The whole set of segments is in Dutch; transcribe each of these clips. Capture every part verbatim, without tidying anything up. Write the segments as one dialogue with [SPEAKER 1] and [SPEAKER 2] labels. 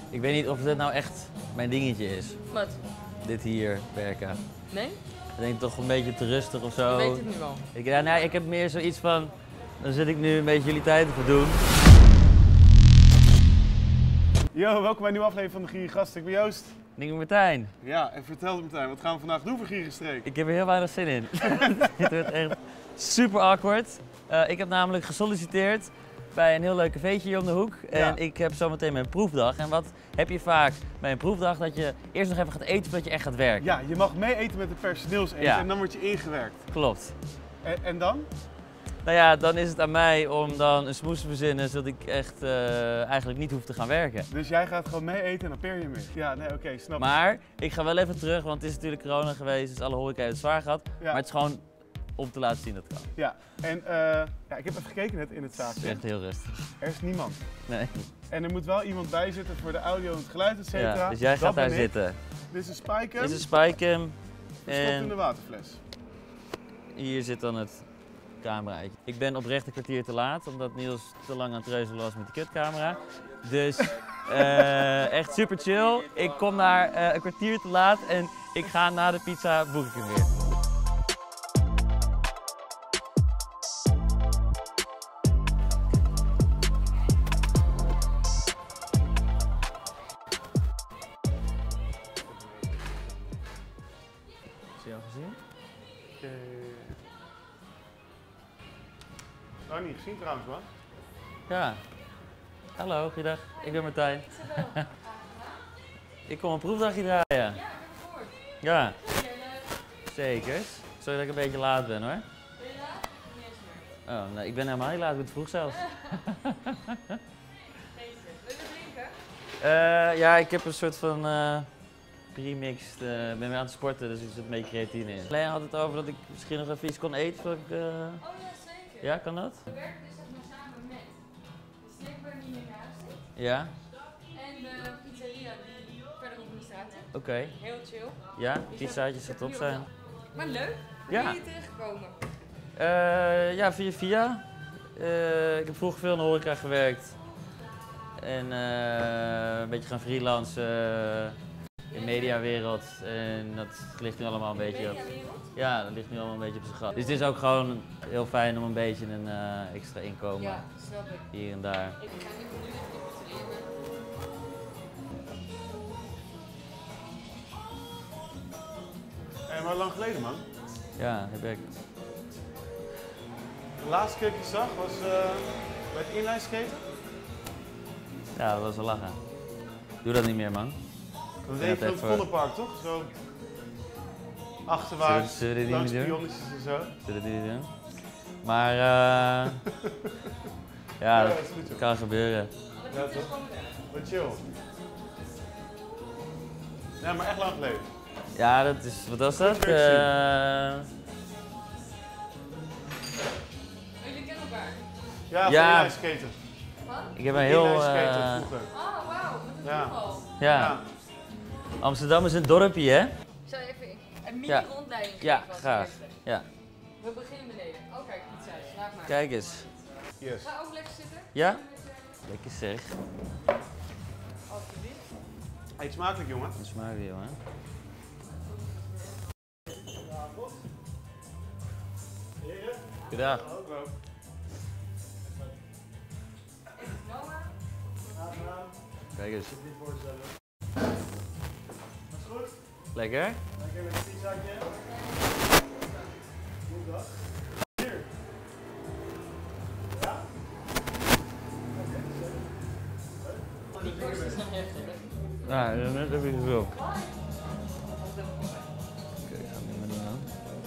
[SPEAKER 1] Ik weet niet of dit nou echt mijn dingetje is.
[SPEAKER 2] Wat?
[SPEAKER 1] Dit hier werken.
[SPEAKER 2] Nee?
[SPEAKER 1] Ik denk toch een beetje te rustig of zo.
[SPEAKER 2] Je weet het nu al.
[SPEAKER 1] Ik, ja, nee, ik heb meer zoiets van, dan zit ik nu een beetje jullie tijd te verdoen.
[SPEAKER 3] Yo, welkom bij een nieuwe aflevering van de Gierige Gasten. Ik ben Joost.
[SPEAKER 1] Ik ben Martijn.
[SPEAKER 3] Ja, en vertel het Martijn, wat gaan we vandaag doen voor Gierige Streek?
[SPEAKER 1] Ik heb er heel weinig zin in. Dit wordt echt super awkward. Uh, ik heb namelijk gesolliciteerd bij een heel leuk cafeetje hier om de hoek. En
[SPEAKER 3] Ja.
[SPEAKER 1] ik heb zometeen mijn proefdag. En wat heb je vaak bij een proefdag? Dat je eerst nog even gaat eten voordat je echt gaat werken.
[SPEAKER 3] Ja, je mag mee eten met de personeelseten
[SPEAKER 1] Ja.
[SPEAKER 3] en dan word je ingewerkt.
[SPEAKER 1] Klopt.
[SPEAKER 3] En, en dan?
[SPEAKER 1] Nou ja, dan is het aan mij om dan een smoes te verzinnen zodat ik echt uh, eigenlijk niet hoef te gaan werken.
[SPEAKER 3] Dus jij gaat gewoon mee eten en dan peer je mee? Ja, nee, oké, okay, snap ik.
[SPEAKER 1] Maar ik ga wel even terug, want het is natuurlijk corona geweest, dus alle horeca heeft het zwaar gehad.
[SPEAKER 3] Ja.
[SPEAKER 1] Maar het is gewoon om te laten zien dat het kan.
[SPEAKER 3] Ja, en uh, ja, ik heb even gekeken net in het
[SPEAKER 1] Het
[SPEAKER 3] zaaltje.
[SPEAKER 1] is echt heel rustig.
[SPEAKER 3] Er is niemand.
[SPEAKER 1] Nee.
[SPEAKER 3] En er moet wel iemand bij zitten voor de audio en het geluid, et cetera.
[SPEAKER 1] Ja, dus jij gaat
[SPEAKER 3] Dat
[SPEAKER 1] daar
[SPEAKER 3] ben ik.
[SPEAKER 1] zitten.
[SPEAKER 3] Dit is een spijker.
[SPEAKER 1] Dit is een spijkem.
[SPEAKER 3] Gestopt in de
[SPEAKER 1] En
[SPEAKER 3] waterfles.
[SPEAKER 1] hier zit dan het cameraatje. Ik ben oprecht een kwartier te laat, omdat Niels te lang aan het treuzelen was met de kutcamera. Dus uh, echt super chill. Ik kom daar uh, een kwartier te laat en ik ga na de pizza boek ik hem weer. Heb je al gezien?
[SPEAKER 3] Uh, nou, niet gezien trouwens, man.
[SPEAKER 1] Ja. Hallo, goeiedag. Ik ben Martijn. Ik kom een proefdagje draaien.
[SPEAKER 2] Ja, ik heb het gehoord.
[SPEAKER 1] Ja,
[SPEAKER 2] Ben jij leuk?
[SPEAKER 1] zeker. Sorry dat ik een beetje laat ben hoor.
[SPEAKER 2] Ben je laat? Niet eens meer.
[SPEAKER 1] Oh, nee, ik ben helemaal niet laat, ik ben te vroeg zelfs.
[SPEAKER 2] Deze. Wil je drinken?
[SPEAKER 1] Uh, ja, ik heb een soort van uh, pre-mixed, uh, ik ben weer aan het sporten, dus er zit een beetje creatine in. Alleen had het over dat ik misschien nog even iets kon eten voordat ik... Uh...
[SPEAKER 2] Oh ja, zeker.
[SPEAKER 1] Ja, kan dat?
[SPEAKER 2] We werken dus zeg maar samen met de snackbar die hiernaast zit.
[SPEAKER 1] Ja?
[SPEAKER 2] En de pizzeria die verderop in de straat zit.
[SPEAKER 1] Oké. Okay.
[SPEAKER 2] Heel chill.
[SPEAKER 1] Ja, pizzaatjes zal top zijn.
[SPEAKER 2] Maar leuk. Hoe
[SPEAKER 1] Ja.
[SPEAKER 2] ben je hier terechtgekomen?
[SPEAKER 1] Uh, ja, via via. Uh, ik heb vroeger veel in de horeca gewerkt. En uh, een beetje gaan freelancen uh, in de mediawereld. En dat ligt nu allemaal een beetje op. Ja, dat ligt nu allemaal een beetje op zijn gat. Dus het is ook gewoon heel fijn om een beetje een uh, extra inkomen
[SPEAKER 2] ja, snap ik.
[SPEAKER 1] hier en daar.
[SPEAKER 2] Ik ga nu nu even de pizzeria.
[SPEAKER 3] Hé, hey, maar lang geleden, man.
[SPEAKER 1] Ja, heb ik.
[SPEAKER 3] De laatste keer dat ik je zag was uh, bij het inlineskaten.
[SPEAKER 1] Ja, dat was wel lachen. Doe dat niet meer, man.
[SPEAKER 3] Dat deed je van het Vondelpark, toch? Zo achterwaarts,
[SPEAKER 1] zullen we dit
[SPEAKER 3] langs
[SPEAKER 1] niet doen?
[SPEAKER 3] pionnetjes en zo.
[SPEAKER 1] Zullen we dit niet doen? Maar uh, ja,
[SPEAKER 3] Ja,
[SPEAKER 1] dat
[SPEAKER 3] dat is goed, joh.
[SPEAKER 1] kan gebeuren.
[SPEAKER 3] Ja, toch? Wat chill. Ja, maar echt lang geleden.
[SPEAKER 1] Ja, dat is, wat was dat? Uh,
[SPEAKER 2] Jullie kennen elkaar?
[SPEAKER 3] Ja, van
[SPEAKER 1] Ja.
[SPEAKER 3] inlineskaten.
[SPEAKER 2] Wat?
[SPEAKER 1] ik heb een heel...
[SPEAKER 3] Inlineskaten
[SPEAKER 1] Uh,
[SPEAKER 3] vroeger.
[SPEAKER 2] Oh, wauw. Wat een
[SPEAKER 3] Ja.
[SPEAKER 2] toeval.
[SPEAKER 1] ja.
[SPEAKER 3] Ja.
[SPEAKER 1] Amsterdam is een dorpje, hè?
[SPEAKER 2] Ik zou even een
[SPEAKER 1] Ja.
[SPEAKER 2] mini-rondleiding geven.
[SPEAKER 1] Ja,
[SPEAKER 2] als
[SPEAKER 1] graag.
[SPEAKER 2] eerste.
[SPEAKER 1] Ja.
[SPEAKER 2] We beginnen beneden. Oh kijk, pizza. Laat maar.
[SPEAKER 1] Kijk eens.
[SPEAKER 3] Yes.
[SPEAKER 2] Ga ook lekker zitten.
[SPEAKER 1] Ja? Lekker zeg.
[SPEAKER 2] Alsjeblieft.
[SPEAKER 3] Eet smakelijk, jongen.
[SPEAKER 1] Dat smaakt weer, jongen. Goedendag. Kijk eens.
[SPEAKER 3] Dat is goed.
[SPEAKER 1] Lekker?
[SPEAKER 3] Lekker met een pizzaatje. Goedendag. Hier. Ja?
[SPEAKER 2] Die korst is nog heftig.
[SPEAKER 1] Ja, net heb ik zoveel. Oké, ik ga hem niet meer doen.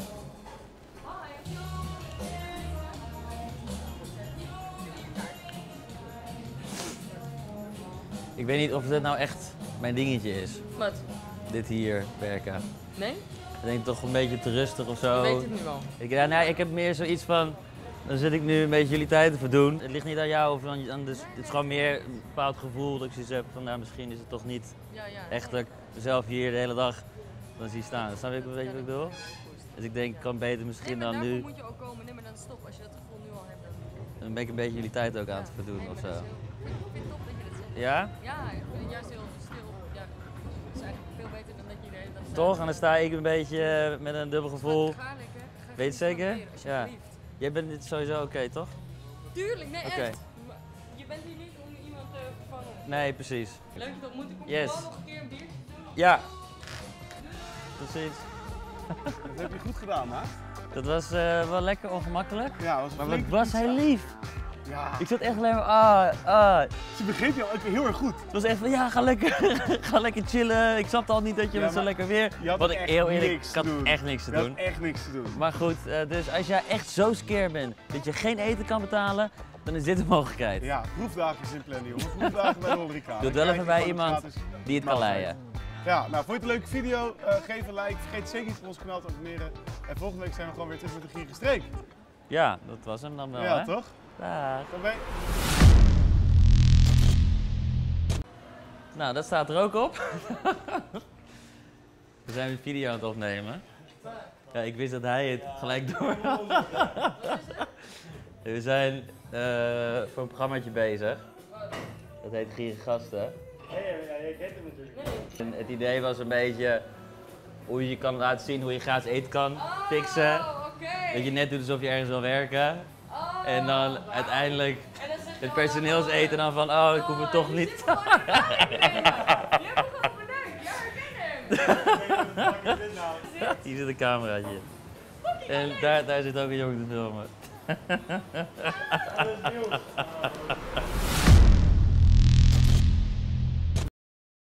[SPEAKER 1] Ik weet niet of dit nou echt mijn dingetje is.
[SPEAKER 2] Wat?
[SPEAKER 1] Dit hier werken.
[SPEAKER 2] Nee?
[SPEAKER 1] Ik denk toch een beetje te rustig of zo.
[SPEAKER 2] Je weet het nu al.
[SPEAKER 1] Ik, ja, nee, ik heb meer zoiets van, dan zit ik nu een beetje jullie tijd te verdoen. Het ligt niet aan jou, of aan, aan, dus, het is gewoon meer een bepaald gevoel dat ik zoiets heb van, nou, misschien is het toch niet
[SPEAKER 2] Ja, ja.
[SPEAKER 1] echt dat ik mezelf hier de hele dag dan zie staan. Snap je een beetje wat ik bedoel? Dus ik denk, ik kan beter misschien
[SPEAKER 2] nee, maar
[SPEAKER 1] dan
[SPEAKER 2] daarvoor
[SPEAKER 1] nu,
[SPEAKER 2] moet je ook komen. Nee, maar dan stop. Als je dat gevoel nu al hebt, dan...
[SPEAKER 1] dan ben ik een beetje jullie tijd ook aan te verdoen
[SPEAKER 2] Nee,
[SPEAKER 1] of
[SPEAKER 2] maar
[SPEAKER 1] zo.
[SPEAKER 2] dat is heel- Ik vind het top dat je dat zegt.
[SPEAKER 1] Ja?
[SPEAKER 2] Ja,
[SPEAKER 4] juist heel stil. Ja, dat is eigenlijk veel beter dan dat je de hele dag...
[SPEAKER 1] Toch? En dan sta ik een beetje uh, met een dubbel gevoel.
[SPEAKER 4] Ga, ga lekker. Ga
[SPEAKER 1] Weet je het zeker? Ja.
[SPEAKER 4] Alsjeblieft.
[SPEAKER 1] Jij bent dit sowieso oké, okay, toch?
[SPEAKER 4] Tuurlijk, nee
[SPEAKER 1] okay.
[SPEAKER 4] echt. Maar je bent hier niet om iemand te vervangen.
[SPEAKER 1] Nee, precies.
[SPEAKER 4] Leuk je te ontmoeten. Kom
[SPEAKER 1] Yes.
[SPEAKER 4] je wel nog een keer een biertje doen?
[SPEAKER 1] Ja. Precies.
[SPEAKER 3] Dat heb je goed gedaan, hè?
[SPEAKER 1] Dat was uh, wel lekker ongemakkelijk.
[SPEAKER 3] Ja, was
[SPEAKER 1] maar wat was hij lief.
[SPEAKER 3] Ja.
[SPEAKER 1] Ik zat echt alleen maar, ah, ah.
[SPEAKER 3] Ze begreep je al heel erg goed.
[SPEAKER 1] Het was echt van, ja, ga lekker, ga lekker chillen. Ik snapte al niet dat je ja, met zo lekker weer...
[SPEAKER 3] Je had
[SPEAKER 1] Wat ik
[SPEAKER 3] echt
[SPEAKER 1] heel eerlijk,
[SPEAKER 3] niks
[SPEAKER 1] ik had
[SPEAKER 3] te doen.
[SPEAKER 1] echt niks te
[SPEAKER 3] je
[SPEAKER 1] doen.
[SPEAKER 3] had echt niks te doen.
[SPEAKER 1] Maar goed, uh, dus als jij echt zo scared bent dat je geen eten kan betalen, dan is dit een mogelijkheid.
[SPEAKER 3] Ja, proefdagjes inplannen, jongen. Proefdagen bij de horeca.
[SPEAKER 1] Doe het wel even bij iemand die het kan leiden.
[SPEAKER 3] Ja, nou, vond je het een leuke video? Uh, geef een like. Vergeet zeker niet op ons kanaal te abonneren. En volgende week zijn we gewoon weer terug met de Gierige Streek.
[SPEAKER 1] Ja, dat was hem dan wel,
[SPEAKER 3] ja,
[SPEAKER 1] hè?
[SPEAKER 3] toch?
[SPEAKER 1] Dag.
[SPEAKER 3] Oké.
[SPEAKER 1] Nou, dat staat er ook op. We zijn een video aan het opnemen. Ja, ik wist dat hij het gelijk door had. We zijn uh, voor een programmaatje bezig. Dat heet Gierige Gasten.
[SPEAKER 3] Ja, jij kent hem natuurlijk.
[SPEAKER 1] En het idee was een beetje hoe je kan laten zien hoe je gratis eten kan fixen.
[SPEAKER 4] Oh, okay.
[SPEAKER 1] Dat je net doet alsof je ergens wil werken.
[SPEAKER 4] Oh,
[SPEAKER 1] en dan uiteindelijk
[SPEAKER 4] en dan
[SPEAKER 1] het personeelseten dan van, oh, ik hoef het toch niet.
[SPEAKER 4] Je hebt hem gewoon bedankt. Ja, herken hem.
[SPEAKER 1] Hier zit een cameraatje. En daar, daar zit ook een jongen te filmen.